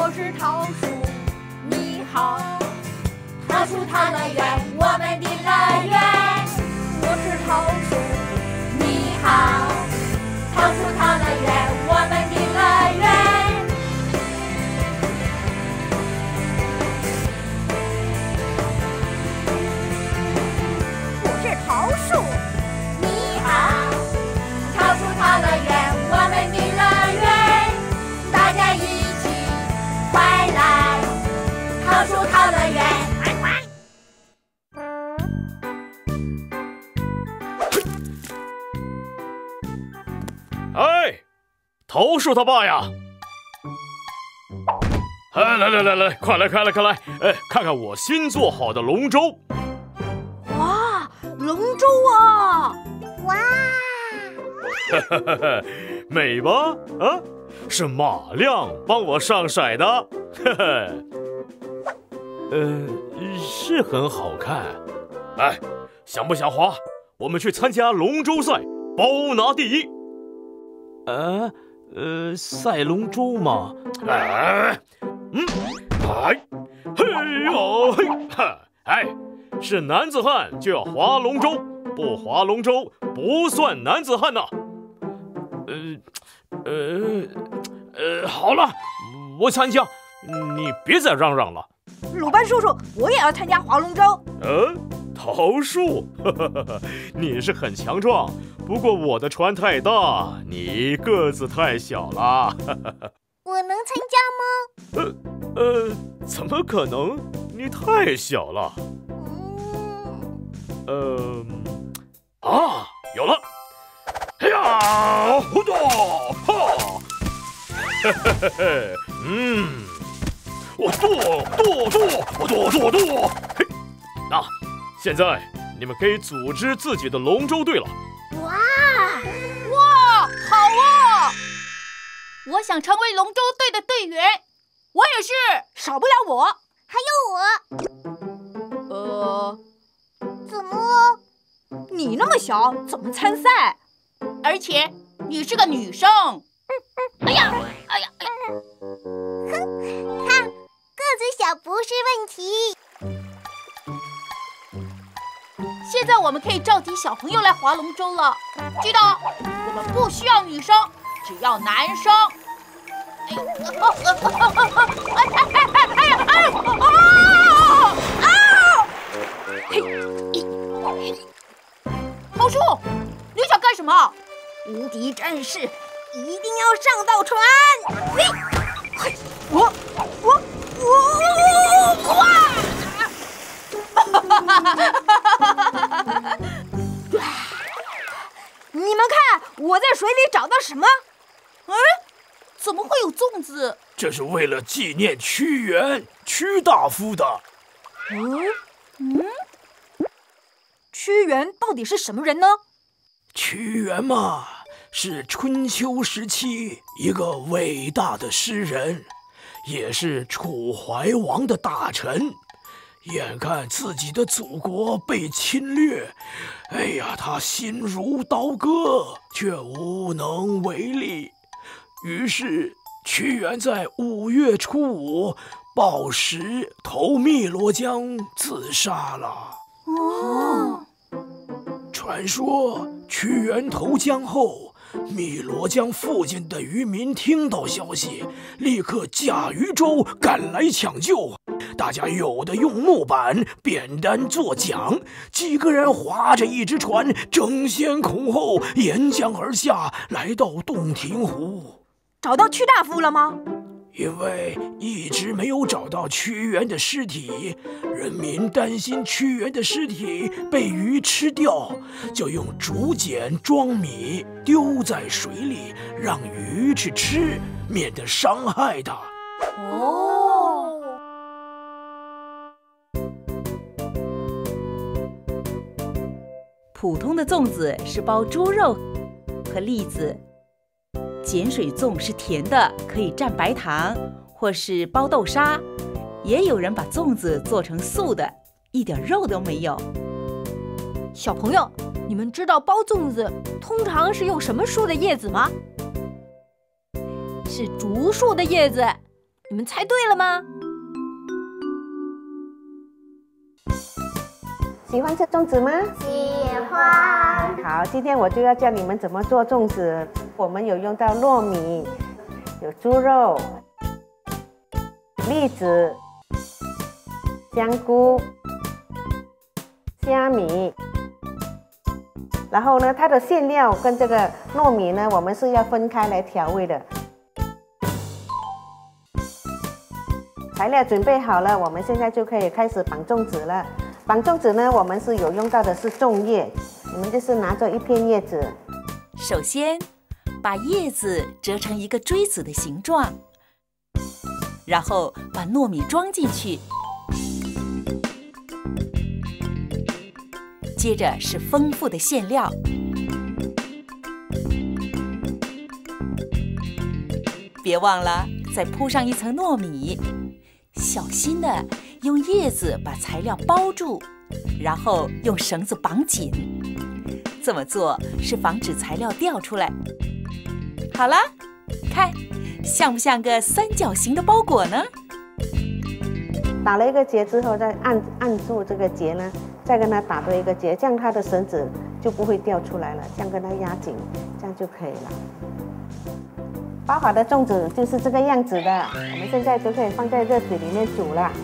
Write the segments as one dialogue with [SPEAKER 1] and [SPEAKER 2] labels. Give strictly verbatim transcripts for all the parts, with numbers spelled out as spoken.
[SPEAKER 1] 我是桃树，你好。桃树桃乐园，我们的乐园。我是桃树，你好。桃树桃乐园，我们的乐园。我是桃树，你好。桃树桃乐园，我们的乐园。大家一起快来桃树桃乐园。
[SPEAKER 2] 哎，桃树他爸呀！哎，来来来来，快来快来快来！哎，看看我新做好的龙舟。
[SPEAKER 1] 哇，龙舟啊！哇！
[SPEAKER 2] 哈哈哈哈，美吧？啊，是马亮帮我上色的。呵呵。呃，是很好看。哎，想不想滑？我们去参加龙舟赛，包拿第一。呃呃，赛龙舟吗？哎，嗯，哎，嘿哦嘿哈，哎，是男子汉就要划龙舟，不划龙舟不算男子汉呐。呃呃呃，好了，我参加，你别再嚷嚷了。
[SPEAKER 1] 鲁班叔叔，我也要参加划龙舟。
[SPEAKER 2] 呃，桃树，呵呵呵，你是很强壮。不过我的船太大，你个子太小了。
[SPEAKER 3] 我能参加
[SPEAKER 2] 吗？呃呃，怎么可能？你太小了。嗯。呃，啊，有了！哎呀，呼多哈！嘿嘿嘿嘿，嗯，我剁剁剁，我剁剁剁！嘿，那现在你们可以组织自己的龙舟队了。
[SPEAKER 3] 哇
[SPEAKER 1] 哇，好啊！
[SPEAKER 4] 我想成为龙舟队的队员。
[SPEAKER 1] 我也是，少不了我。
[SPEAKER 3] 还有
[SPEAKER 1] 我。呃，
[SPEAKER 3] 怎么了？
[SPEAKER 1] 你那么小，怎么参赛？
[SPEAKER 4] 而且你是个女生。哎呀，哎呀，哎呀！
[SPEAKER 3] 哼，看，个子小不是问题。
[SPEAKER 4] 现在我们可以召集小朋友来划龙舟了。记得，我们不需要女生，只要男生。哎呀，哦，哎哎哎哎哎呀，哎啊啊！嘿，桃树，你想干什么？
[SPEAKER 1] 无敌战士一定要上到船！嘿，嘿，我我我哇！你们看，我在水里找到什么？
[SPEAKER 4] 哎，怎么会有粽子？
[SPEAKER 2] 这是为了纪念屈原，屈大夫的。
[SPEAKER 1] 嗯嗯，屈原到底是什么人呢？
[SPEAKER 2] 屈原嘛，是春秋时期一个伟大的诗人，也是楚怀王的大臣。眼看自己的祖国被侵略，哎呀，他心如刀割，却无能为力。于是，屈原在五月初五暴食投汨罗江自杀了。
[SPEAKER 1] 哦，
[SPEAKER 2] 传说屈原投江后，汨罗江附近的渔民听到消息，立刻驾渔舟赶来抢救。大家有的用木板、扁担做桨，几个人划着一只船，争先恐后沿江而下，来到洞庭湖。
[SPEAKER 1] 找到屈大夫了吗？
[SPEAKER 2] 因为一直没有找到屈原的尸体，人民担心屈原的尸体被鱼吃掉，就用竹简装米丢在水里，让鱼去吃，免得伤害它。
[SPEAKER 1] 哦，
[SPEAKER 5] 普通的粽子是包猪肉和栗子，碱水粽是甜的，可以蘸白糖，或是包豆沙。也有人把粽子做成素的，一点肉都没有。
[SPEAKER 1] 小朋友，你们知道包粽子通常是用什么树的叶子吗？是竹树的叶子。
[SPEAKER 6] 你们猜对了吗？
[SPEAKER 7] 喜欢吃粽子吗？
[SPEAKER 3] 喜欢。
[SPEAKER 7] 好，今天我就要教你们怎么做粽子。我们有用到糯米，有猪肉、栗子、香菇、虾米。然后呢，它的馅料跟这个糯米呢，我们是要分开来调味的。材料准备好了，我们现在就可以开始绑粽子了。绑粽子呢，我们是有用到的是粽叶，你们就是拿着一片叶子，
[SPEAKER 5] 首先把叶子折成一个锥子的形状，然后把糯米装进去，接着是丰富的馅料，别忘了再铺上一层糯米，小心的用叶子把材料包住，然后用绳子绑紧。这么做是防止材料掉出来。好了，看，像不像个三角形的包裹呢？
[SPEAKER 7] 打了一个结之后，再按按住这个结呢，再跟它打多一个结，这样它的绳子就不会掉出来了。这样跟它压紧，这样就可以了。包好的粽子就是这个样子的，我们现在就可以放在热水里面煮了。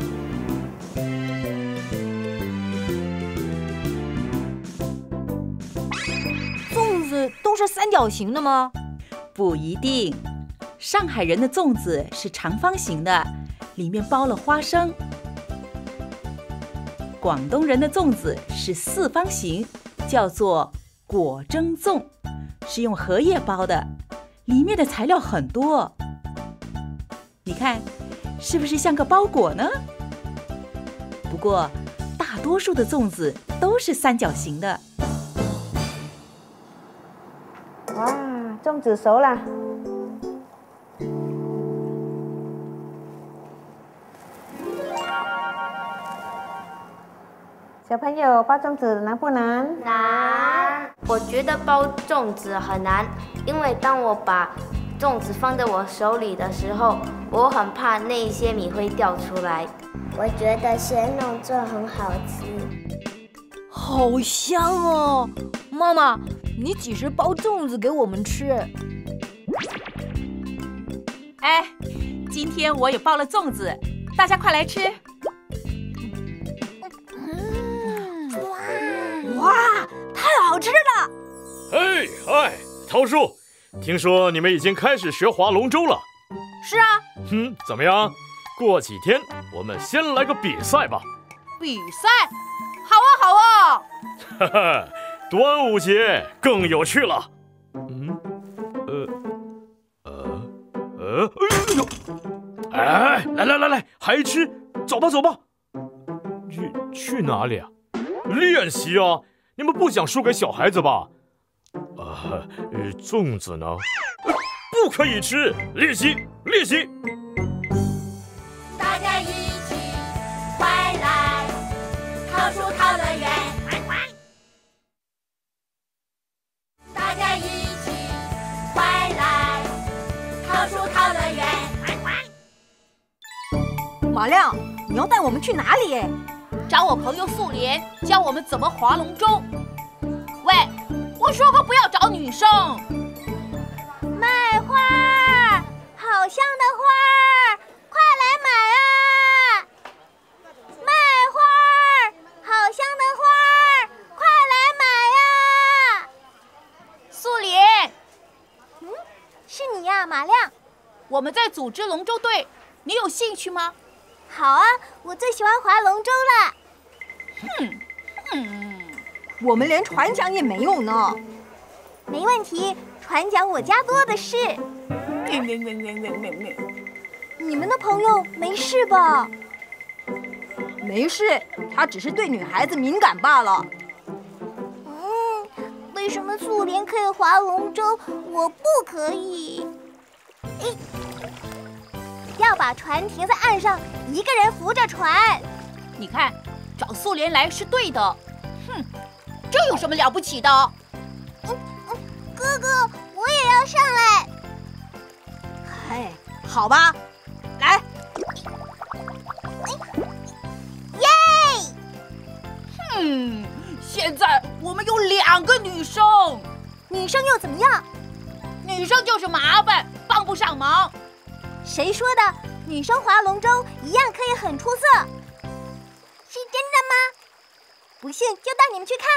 [SPEAKER 6] 粽子都是三角形的吗？
[SPEAKER 5] 不一定，上海人的粽子是长方形的，里面包了花生。广东人的粽子是四方形，叫做果蒸粽，是用荷叶包的，里面的材料很多。你看，是不是像个包裹呢？不过，大多数的粽子都是三角形的。
[SPEAKER 7] 哇，粽子熟了。小朋友，包粽子难不难？
[SPEAKER 8] 难。我觉得包粽子很难，因为当我把粽子放在我手里的时候，我很怕那些米会掉出来。
[SPEAKER 3] 我觉得咸肉粽很好吃，
[SPEAKER 6] 好香哦！妈妈，你几时包粽子给我们吃？
[SPEAKER 5] 哎，今天我也包了粽子，大家快来吃！
[SPEAKER 6] 哇，太好吃了！
[SPEAKER 2] 哎嗨，涛叔，听说你们已经开始学划龙舟了？
[SPEAKER 6] 是啊。
[SPEAKER 2] 嗯，怎么样？过几天我们先来个比赛吧。
[SPEAKER 4] 比赛？好啊，好啊！
[SPEAKER 2] 哈哈，端午节更有趣了。嗯，呃，呃，呃，哎呦，哎，来来来来，还吃？走吧走吧。去去哪里啊？练习啊！你们不想输给小孩子吧？啊，粽子呢？不可以吃！练习，练习！
[SPEAKER 1] 大家一起快来，桃树桃乐园！大家一起快来，桃树桃乐园！
[SPEAKER 6] 马亮，你要带我们去哪里？
[SPEAKER 4] 找我朋友素莲教我们怎么划龙舟。喂，我说过不要找女生。
[SPEAKER 3] 卖花儿，好香的花儿，快来买啊！卖花儿，好香的花儿，快来买啊！
[SPEAKER 4] 素莲，
[SPEAKER 3] 嗯，是你呀，马亮。
[SPEAKER 4] 我们在组织龙舟队，你有兴趣吗？
[SPEAKER 3] 好啊，我最喜欢划龙舟了。
[SPEAKER 4] 哼，嗯，
[SPEAKER 6] 我们连船桨也没有呢。
[SPEAKER 3] 没问题，船桨我家多的是。你们的朋友没事吧？
[SPEAKER 6] 没事，他只是对女孩子敏感罢了。
[SPEAKER 3] 嗯，为什么素莲可以划龙舟，我不可以？诶，要把船停在岸上，一个人扶着船。
[SPEAKER 4] 你看，找素莲来是对的。哼，这有什么了不起的？
[SPEAKER 3] 嗯嗯，哥哥，我也要上来。
[SPEAKER 6] 哎，好吧，来，
[SPEAKER 3] 耶！
[SPEAKER 4] 嗯，现在我们有两个女生，
[SPEAKER 3] 女生又怎么样？
[SPEAKER 4] 女生就是麻烦，帮不上忙。
[SPEAKER 3] 谁说的？女生划龙舟一样可以很出色。是真的吗？不信就带你们去看。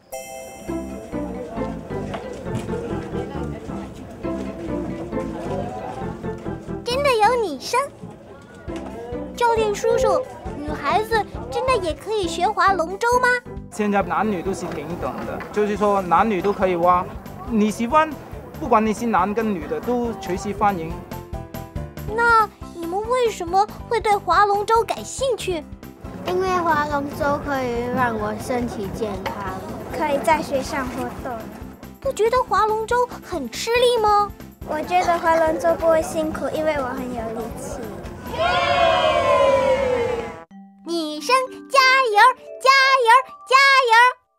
[SPEAKER 3] 真的有女生？教练叔叔，女孩子真的也可以学划龙舟吗？
[SPEAKER 9] 现在男女都是平等的，就是说男女都可以划。你喜欢，不管你是男跟女的，都随时欢迎。
[SPEAKER 3] 那你们为什么会对划龙舟感兴趣？
[SPEAKER 8] 因为划龙舟可以让我身体健康，
[SPEAKER 3] 可以在水上活动。不觉得划龙舟很吃力吗？
[SPEAKER 10] 我觉得划龙舟不会辛苦，因为我很有力气。
[SPEAKER 3] 女生加油，加油，加油！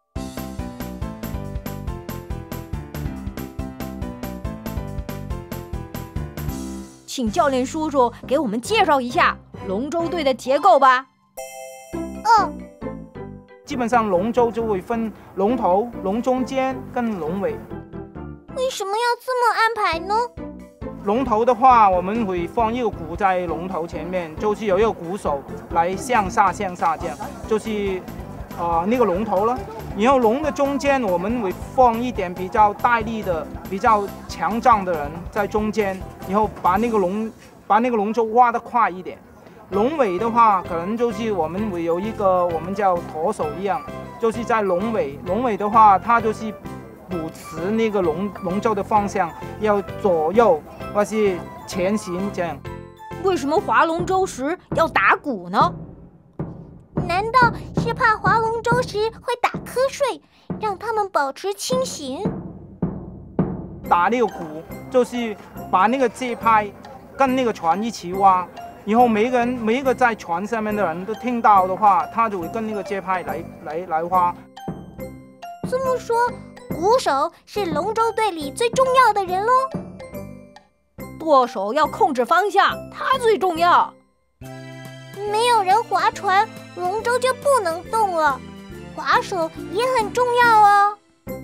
[SPEAKER 6] 请教练叔叔给我们介绍一下龙舟队的结构吧。
[SPEAKER 3] 哦，
[SPEAKER 9] 基本上龙舟就会分龙头、龙中间跟龙尾。
[SPEAKER 3] 为什么要这么安排呢？
[SPEAKER 9] 龙头的话，我们会放一个鼓在龙头前面，就是有一个鼓手来向下向下这样，就是呃那个龙头了。然后龙的中间我们会放一点比较带力的、比较强壮的人在中间，然后把那个龙把那个龙舟划得快一点。龙尾的话，可能就是我们会有一个我们叫舵手一样，就是在龙尾。龙尾的话，它就是捕持那个龙龙舟的方向，要左右或是前行这样。
[SPEAKER 6] 为什么划龙舟时要打鼓呢？
[SPEAKER 3] 难道是怕划龙舟时会打瞌睡，让他们保持清醒？
[SPEAKER 9] 打那个鼓就是把那个节拍跟那个船一起划，然后每一个人每一个在船上面的人都听到的话，他就会跟那个节拍来来来划。
[SPEAKER 3] 这么说，鼓手是龙舟队里最重要的人喽？
[SPEAKER 6] 舵手要控制方向，他最重要。
[SPEAKER 3] 没有人划船，龙舟就不能动了。划手也很重要哦。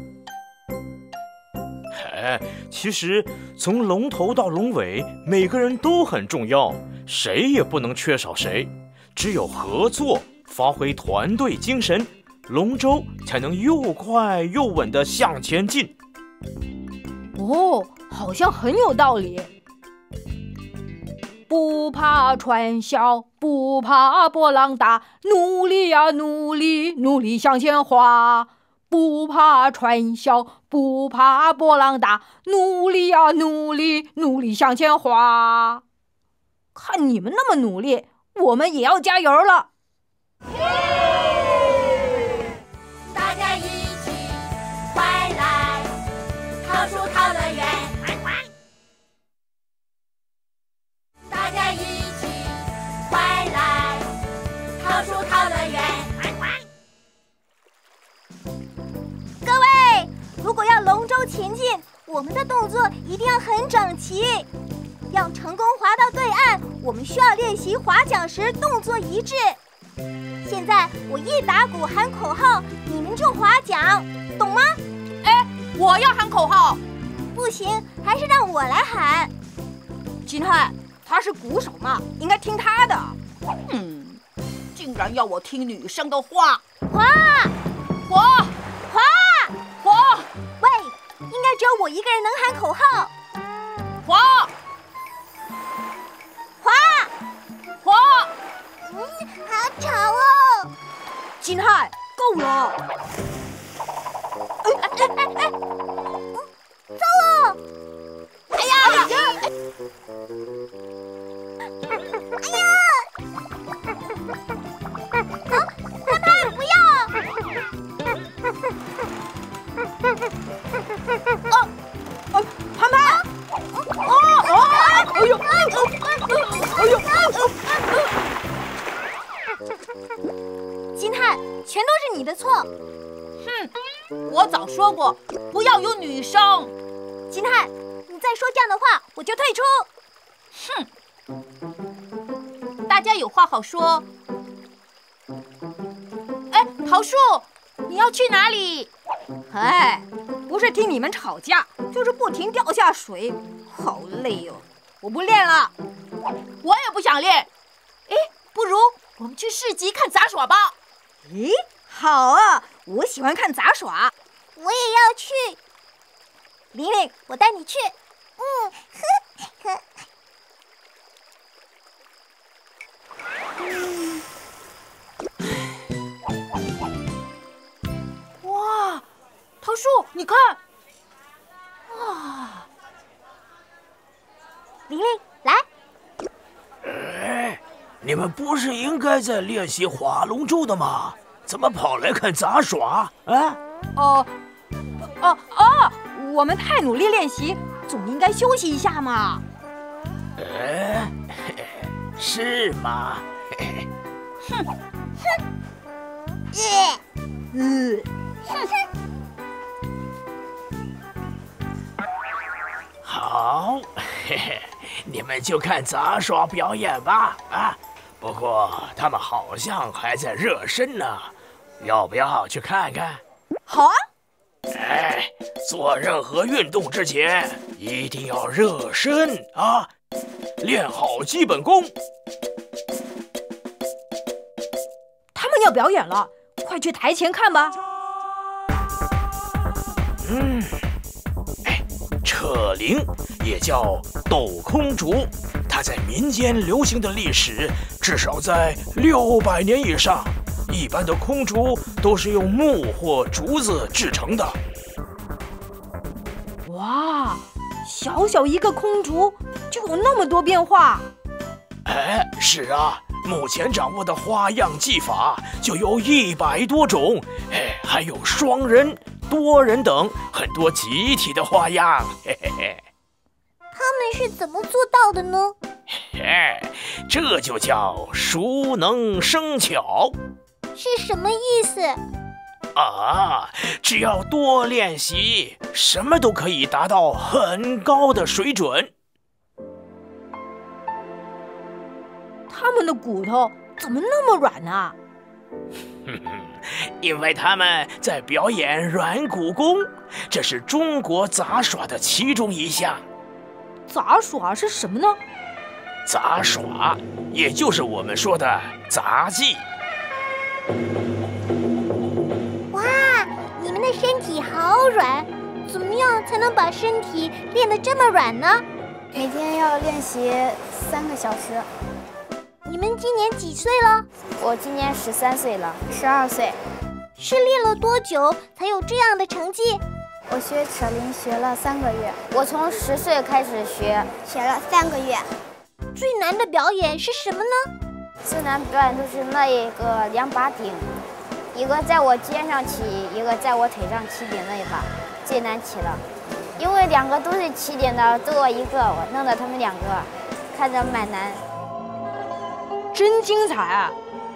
[SPEAKER 2] 哎，其实从龙头到龙尾，每个人都很重要，谁也不能缺少谁。只有合作，发挥团队精神，龙舟才能又快又稳地向前进。
[SPEAKER 6] 哦，好像很有道理。不怕船小，不怕波浪大，努力呀努力，努力向前划。不怕船小，不怕波浪大，努力呀努力，努力向前划。看你们那么努力，我们也要加油了。
[SPEAKER 1] 大家一起快来桃树桃乐园，大家一起快来桃树桃乐园。
[SPEAKER 3] 各位，如果要龙舟前进，我们的动作一定要很整齐。要成功划到对岸，我们需要练习划桨时动作一致。现在我一打鼓喊口号，你们就划桨，懂吗？
[SPEAKER 4] 哎，我要喊口号。
[SPEAKER 3] 不行，还是让我来喊。
[SPEAKER 6] 金汉，他是鼓手嘛，应该听他的。
[SPEAKER 4] 嗯，竟然要我听女生的话。
[SPEAKER 3] 划，
[SPEAKER 4] 划，
[SPEAKER 3] 划，
[SPEAKER 4] 划！
[SPEAKER 3] 喂，应该只有我一个人能喊口号。
[SPEAKER 4] 划，
[SPEAKER 3] 划，
[SPEAKER 4] 划！
[SPEAKER 3] 嗯，好吵哦。
[SPEAKER 6] 金汉，够了。
[SPEAKER 3] 哎哎哎哎哎！糟了！
[SPEAKER 4] 哎呀！哎呀！
[SPEAKER 3] 哎呀！啊，潘潘，不要！
[SPEAKER 6] 啊，啊，潘潘！哦哦！哎呦！哎呦！
[SPEAKER 3] 金汉，全都是你的错。
[SPEAKER 4] 哼，我早说过不要有女生。
[SPEAKER 3] 金汉，你再说这样的话，我就退出。
[SPEAKER 4] 哼。 家有话好说。哎，桃树，你要去哪里？
[SPEAKER 6] 哎，不是听你们吵架，就是不停掉下水，好累哦！我不练了。
[SPEAKER 4] 我也不想练。哎，不如我们去市集看杂耍吧。
[SPEAKER 6] 咦，好啊，我喜欢看杂耍。
[SPEAKER 3] 我也要去。玲玲，我带你去。嗯，呵呵。
[SPEAKER 4] 哇，桃树，你看，哇！
[SPEAKER 3] 玲玲，来。
[SPEAKER 11] 哎，你们不是应该在练习划龙舟的吗？怎么跑来看杂耍啊？
[SPEAKER 6] 哦，哦哦，我们太努力练习，总应该休息一下嘛。
[SPEAKER 11] 哎，是吗？
[SPEAKER 3] 哼哼，耶，
[SPEAKER 6] 嗯，
[SPEAKER 3] 哼
[SPEAKER 11] 哼。好，嘿嘿，你们就看杂耍表演吧啊！不过他们好像还在热身呢，要不要去看看？
[SPEAKER 6] 好啊。
[SPEAKER 11] 哎，做任何运动之前一定要热身啊，练好基本功。
[SPEAKER 6] 他们要表演了，快去台前看吧。
[SPEAKER 11] 嗯，哎，扯铃也叫斗空竹，它在民间流行的历史至少在六百年以上。一般的空竹都是用木或竹子制成的。
[SPEAKER 6] 哇，小小一个空竹就有那么多变化。
[SPEAKER 11] 哎，是啊，目前掌握的花样技法就有一百多种，哎，还有双人、多人等很多集体的花样。嘿嘿嘿。
[SPEAKER 3] 他们是怎么做到的呢？
[SPEAKER 11] 哎，这就叫熟能生巧。
[SPEAKER 3] 是什么意思？
[SPEAKER 11] 啊，只要多练习，什么都可以达到很高的水准。
[SPEAKER 6] 他们的骨头怎么那么软啊？
[SPEAKER 11] 哼哼，因为他们在表演软骨功，这是中国杂耍的其中一项。
[SPEAKER 6] 杂耍是什么呢？
[SPEAKER 11] 杂耍，也就是我们说的杂技。
[SPEAKER 3] 哇，你们的身体好软，怎么样才能把身体练得这么软呢？
[SPEAKER 10] 每天要练习三个小时。
[SPEAKER 3] 你们今年几岁了？
[SPEAKER 8] 我今年十三岁了，
[SPEAKER 10] 十二岁。
[SPEAKER 3] 是练了多久才有这样的成绩？
[SPEAKER 10] 我学扯铃学了三个月。
[SPEAKER 8] 我从十岁开始学，
[SPEAKER 10] 学了三个月。
[SPEAKER 3] 最难的表演是什么呢？
[SPEAKER 8] 最难表演就是那一个两把顶，一个在我肩上起，一个在我腿上起顶那一把，最难起了。因为两个都是起顶的，都我一个，我弄得他们两个，看着蛮难。
[SPEAKER 6] 真精彩啊！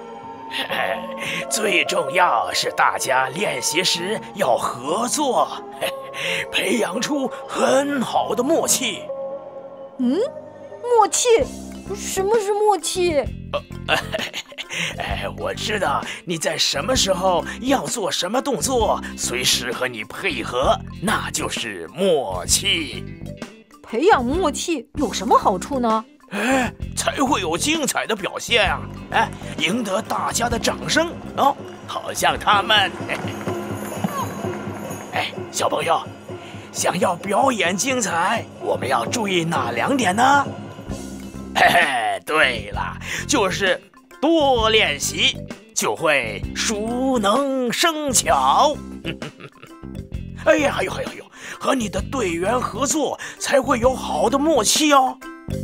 [SPEAKER 11] 最重要是大家练习时要合作，培养出很好的默契。
[SPEAKER 6] 嗯，默契？什么是默契？
[SPEAKER 11] 呃，哎，我知道你在什么时候要做什么动作，随时和你配合，那就是默契。
[SPEAKER 6] 培养默契有什么好处呢？
[SPEAKER 11] 哎，才会有精彩的表现啊！哎，赢得大家的掌声哦，好像他们。嘿嘿哎，小朋友，想要表演精彩，我们要注意哪两点呢？嘿嘿，对了，就是多练习，就会熟能生巧。哎呀，还有还有还有，和你的队员合作，才会有好的默契哦。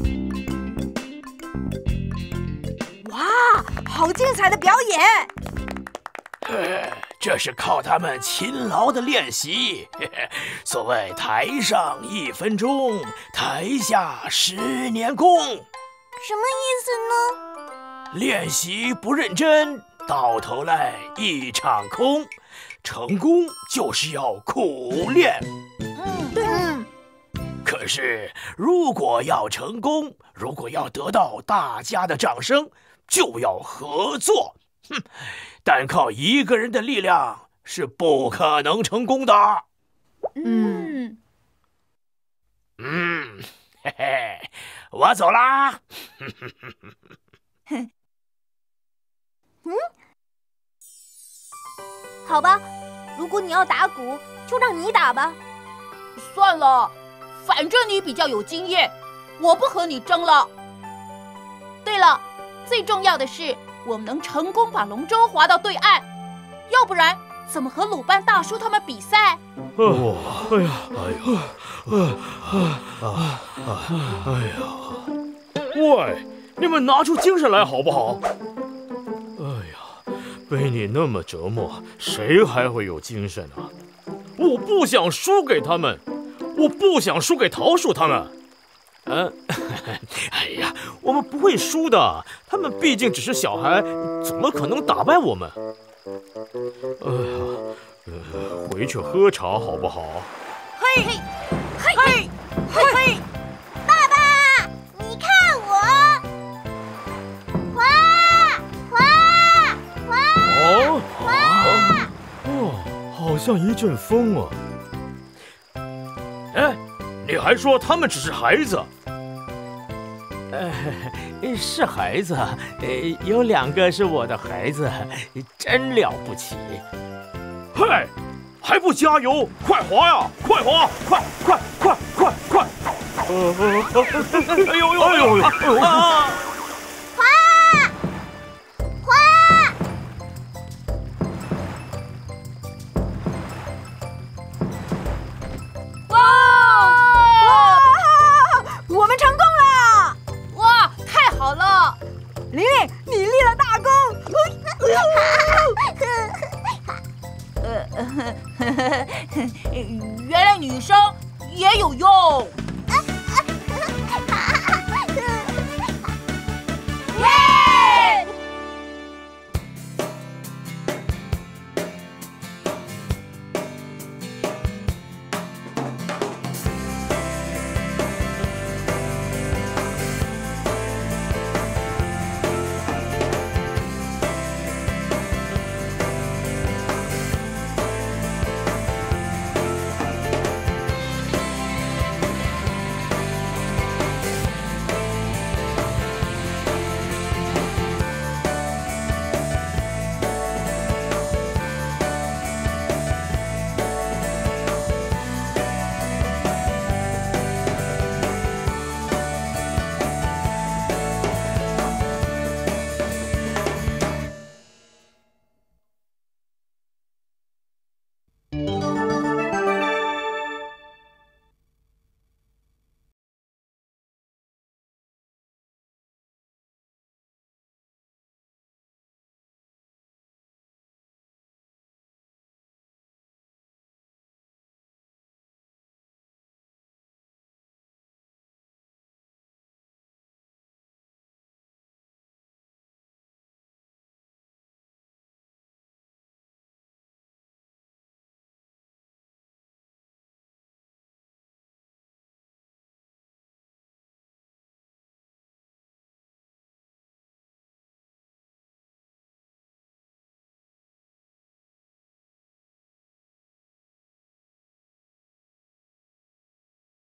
[SPEAKER 6] 哇，好精彩的表演！
[SPEAKER 11] 呃，这是靠他们勤劳的练习。所谓台上一分钟，台下十年功。
[SPEAKER 3] 什么意思呢？
[SPEAKER 11] 练习不认真，到头来一场空。成功就是要苦练。
[SPEAKER 3] 嗯，对。嗯。
[SPEAKER 11] 可可是，如果要成功，如果要得到大家的掌声，就要合作。哼，单靠一个人的力量是不可能成功的。
[SPEAKER 4] 嗯
[SPEAKER 11] 嗯，嘿嘿，我走啦。
[SPEAKER 3] 嗯，好吧，如果你要打鼓，就让你打吧。
[SPEAKER 4] 算了，反正你比较有经验，我不和你争了。对了，最重要的是，我们能成功把龙舟划到对岸，要不然怎么和鲁班大叔他们比赛？
[SPEAKER 2] 哦，哎呀，哎呀，啊啊啊！哎呀，喂，你们拿出精神来好不好？哎呀，被你那么折磨，谁还会有精神啊？我不想输给他们，我不想输给桃树他们。嗯，哎呀，我们不会输的，他们毕竟只是小孩，怎么可能打败我们？哎呀，呃，回去喝茶好不好？
[SPEAKER 3] 嘿，嘿，嘿，嘿，嘿，爸爸，你看我，滑，滑，滑，
[SPEAKER 2] 哦，
[SPEAKER 3] 滑，
[SPEAKER 2] 哦，好像一阵风啊。哎，你还说他们只是孩子？呃，是孩子，呃，有两个是我的孩子，真了不起。嘿，还不加油，快滑呀，快滑，快快快快快！呃，哎呦呦哎呦呦！啊！
[SPEAKER 3] 滑，滑！
[SPEAKER 4] 哇！
[SPEAKER 6] 我们成功了！
[SPEAKER 4] 哇，太好了！
[SPEAKER 6] 玲玲，你立了大功！
[SPEAKER 4] 呃，原来女生也有用。